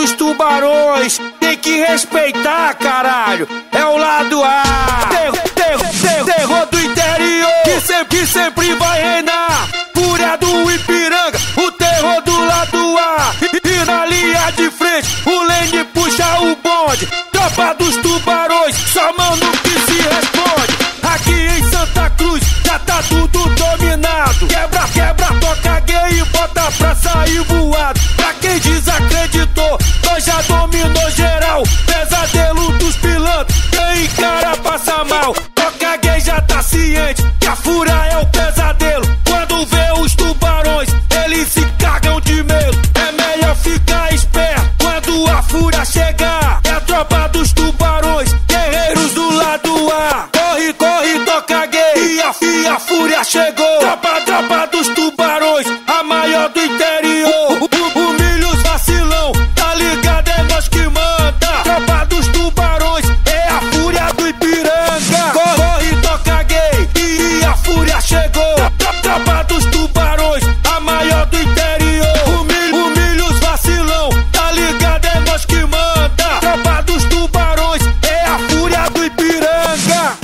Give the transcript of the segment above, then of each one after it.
dos tubarões, tem que respeitar, caralho. É o lado A. Terror do interior, que sempre vai reinar. Fúria do Ipiranga, o terror do lado A. E na linha de frente, o Lene puxa o bonde. Tropa dos tubarões, só mano que se responde. Aqui em Santa Cruz, já tá tudo dominado. Quebra, toca gay e bota pra sair voado. Pra quem desacreditou, nós já dominou geral. Pesadelo dos pilantras, quem encara passa mal. Toca gay já tá ciente, que a fúria é o pesadelo. Quando vê os tubarões, eles se cagam de medo. É melhor ficar esperto quando a fúria chegar. É a tropa dos tubarões, guerreiros do lado A. Corre, toca gay e a fúria chegou. Tropa dos tubarões, a maior do interior. Humilha os vacilão, tá ligado? É nós que manda. Tropa dos tubarões, é a fúria do Ipiranga. Corre, toca gay e a fúria chegou. Tropa dos tubarões, a maior do interior. Humilha os vacilão, tá ligado? É nós que manda. Tropa dos tubarões, é a fúria do Ipiranga.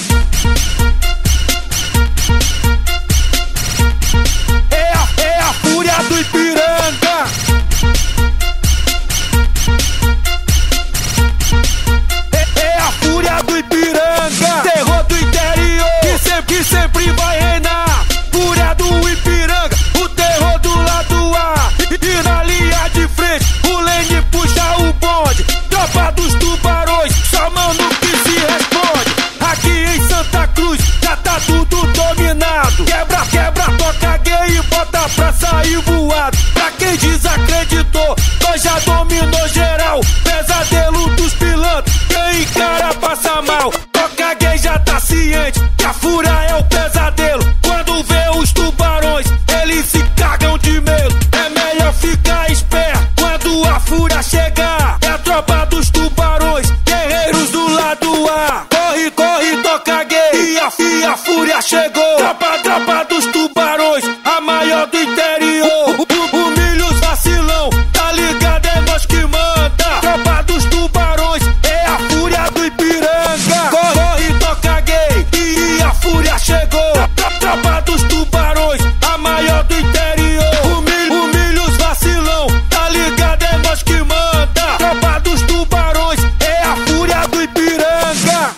É a fúria do Ipiranga. É a fúria do Ipiranga. Terror do interior, que sempre vai reinar. Fúria do Ipiranga, o terror do lado A. E na linha de frente, o Lene puxa o bonde. Tropa dos tubarões, só mano que se responde. Aqui em Santa Cruz, já tá tudo dominado. Quebra, toca gay e bota pra sair voado. Pra quem desacreditou, nós já dominou geral. Pesadelo dos pilantras, quem encara passa mal. Toca gay já tá ciente, que a fúria é o pesadelo. Quando vê os tubarões, eles se cagam de medo. É melhor ficar esperto quando a fúria chegar. É a tropa dos tubarões, guerreiros do lado A. Corre, toca gay e a fúria chegou. Tropa dos tubarões, a maior do interior. Humilha os vacilão, tá ligado? É nós que manda. Tropa dos tubarões, é a fúria do Ipiranga. Corre, toca gay e a fúria chegou. Tropa dos tubarões, a maior do interior. Humilha os vacilão, tá ligado? É nós que manda. Tropa dos tubarões, é a fúria do Ipiranga.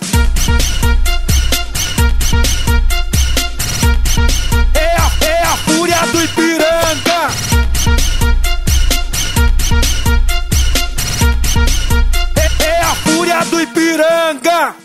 É a fúria do Ipiranga. É a fúria do Ipiranga.